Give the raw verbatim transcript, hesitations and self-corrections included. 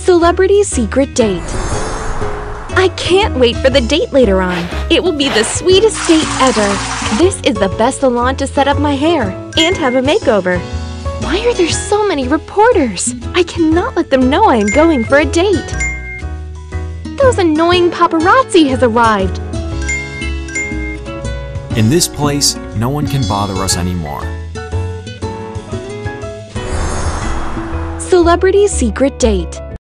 Celebrity's secret date. I can't wait for the date later on. It will be the sweetest date ever. This is the best salon to set up my hair and have a makeover. Why are there so many reporters? I cannot let them know I am going for a date. Those annoying paparazzi has arrived. In this place, no one can bother us anymore. Celebrity's secret date.